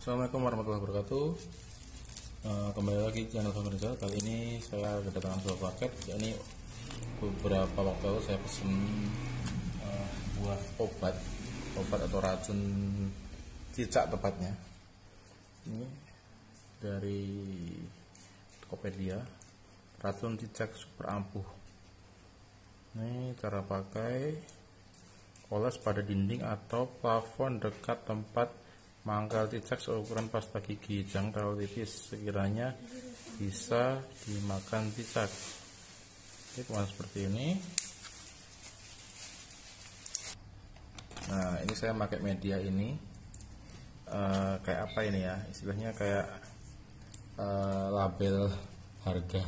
Assalamualaikum warahmatullahi wabarakatuh. Kembali lagi di channel Famirza. Kali ini saya kedatangan sebuah paket. Ini beberapa waktu lalu saya pesen buah obat atau racun cicak tepatnya. Ini dari Tokopedia, racun cicak super ampuh. Ini cara pakai: oles pada dinding atau plafon dekat tempat mangkal cicak seukuran pasta gigi, jangan terlalu tipis, sekiranya bisa dimakan cicak. Ini kemas seperti ini. Nah, ini saya pakai media ini, kayak apa ini ya, istilahnya kayak label harga.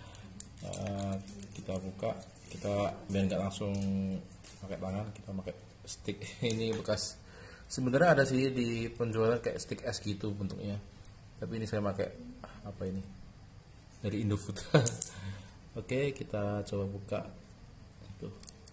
Kita buka, kita biar nggak langsung pakai tangan, kita pakai stick. Ini bekas, sebenarnya ada sih di penjualan kayak stick es gitu bentuknya, tapi ini saya pakai apa ini, dari Indofood. Oke, kita coba buka. Tuh.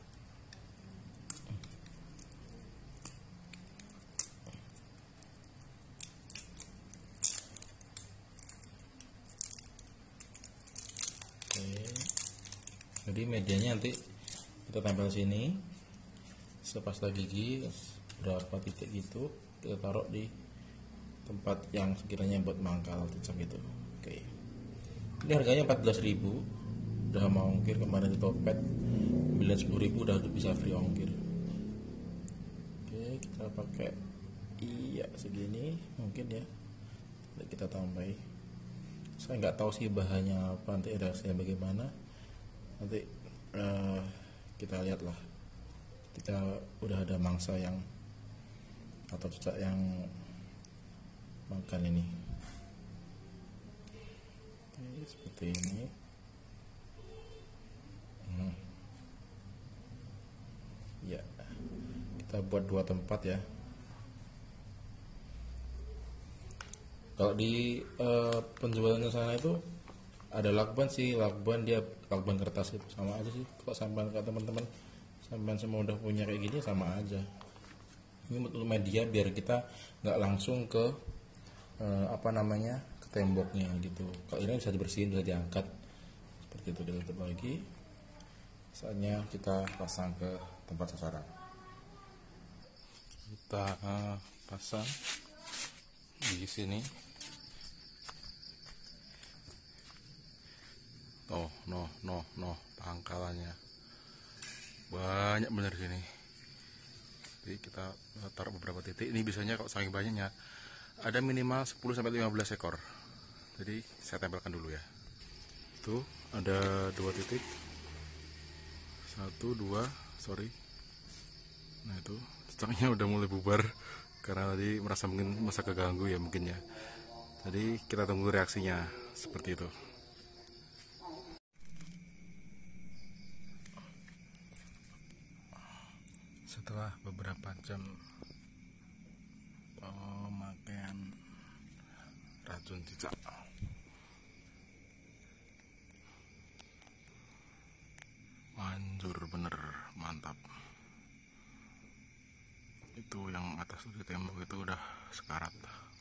Oke, jadi medianya nanti kita tempel sini sepasta gigi berapa titik gitu, kita taruh di tempat yang sekiranya buat mangkal cicak itu. Oke, ini harganya 14.000, udah mau ongkir. Kemarin di Topet bilang 10.000 udah bisa free ongkir. Oke, kita pakai segini mungkin ya, kita tambahin. Saya nggak tahu sih bahannya apa, nanti reaksinya bagaimana, nanti kita lihat lah. Kita udah ada mangsa yang atau cicak yang makan ini. Oke, seperti ini. Ya, kita buat 2 tempat ya. Kalau di penjualannya sana itu ada lakban sih, lakban kertas itu sama aja sih. Kok sampai ke teman-teman, sampai semua udah punya kayak gini sama aja. Ini untuk media biar kita nggak langsung ke ke temboknya gitu. Kalau ini bisa dibersihin, bisa diangkat seperti itu. Ditutup lagi, saatnya kita pasang ke tempat sasaran. Kita pasang di sini. No, pangkalannya banyak bener sini. Jadi kita taruh beberapa titik. Ini biasanya kalau saking banyaknya ada minimal 10-15 ekor. Jadi saya tempelkan dulu ya. Tuh ada 2 titik, 1, 2, sorry. Nah itu cicaknya udah mulai bubar karena tadi merasa keganggu ya mungkin ya. Jadi kita tunggu reaksinya seperti itu. Setelah beberapa jam pemakaian racun cicak, manjur bener, mantap. Itu yang atas di tembok itu udah sekarat.